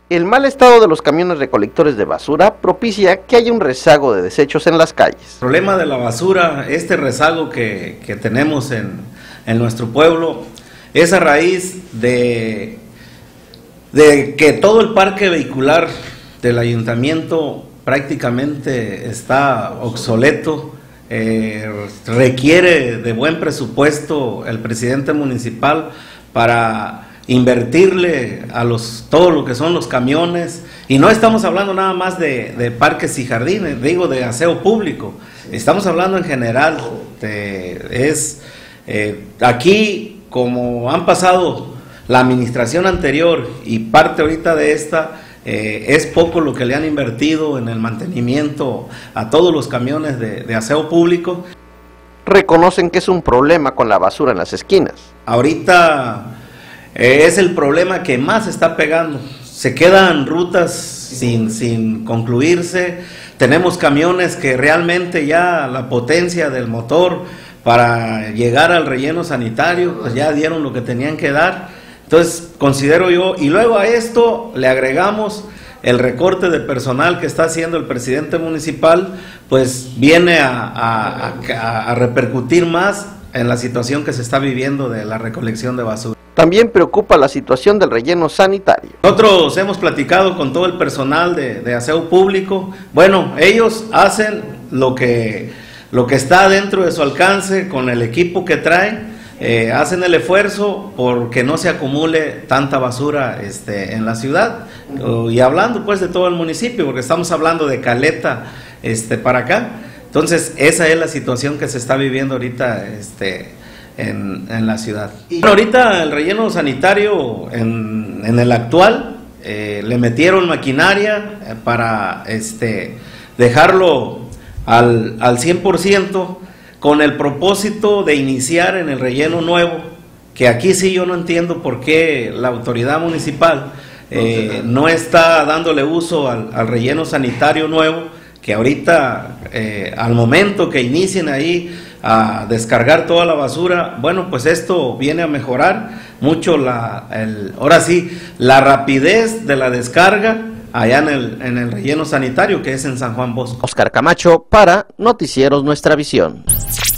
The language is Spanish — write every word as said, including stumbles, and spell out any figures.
El mal estado de los camiones recolectores de basura propicia que haya un rezago de desechos en las calles. El problema de la basura, este rezago que, que tenemos en, en nuestro pueblo, es a raíz de, de que todo el parque vehicular del ayuntamiento prácticamente está obsoleto. Eh, requiere de buen presupuesto el presidente municipal para invertirle a los todo lo que son los camiones, y no estamos hablando nada más de, de parques y jardines, digo de aseo público, estamos hablando en general de, es eh, aquí, como han pasado la administración anterior y parte ahorita de esta, eh, es poco lo que le han invertido en el mantenimiento a todos los camiones de, de aseo público. Reconocen que es un problema con la basura en las esquinas. Ahorita Eh, es el problema que más está pegando. Se quedan rutas sin, sin concluirse. Tenemos camiones que realmente ya la potencia del motor para llegar al relleno sanitario, pues ya dieron lo que tenían que dar. Entonces considero yo, y luego a esto le agregamos el recorte de personal que está haciendo el presidente municipal, pues viene a, a, a, a repercutir más en la situación que se está viviendo de la recolección de basura. También preocupa la situación del relleno sanitario. Nosotros hemos platicado con todo el personal de, de aseo público. Bueno, ellos hacen lo que, lo que está dentro de su alcance con el equipo que traen, eh, hacen el esfuerzo porque no se acumule tanta basura este, en la ciudad. Y hablando pues de todo el municipio, porque estamos hablando de Caleta este, para acá. Entonces esa es la situación que se está viviendo ahorita este, En, en la ciudad. Bueno, ahorita el relleno sanitario en, en el actual eh, le metieron maquinaria para este, dejarlo al, al cien por ciento con el propósito de iniciar en el relleno nuevo, que aquí sí yo no entiendo por qué la autoridad municipal eh, no está dándole uso al, al relleno sanitario nuevo, que ahorita eh, al momento que inicien ahí a descargar toda la basura, bueno, pues esto viene a mejorar mucho la, el, ahora sí, la rapidez de la descarga allá en el, en el relleno sanitario que es en San Juan Bosco. Oscar Camacho para Noticieros Nuestra Visión.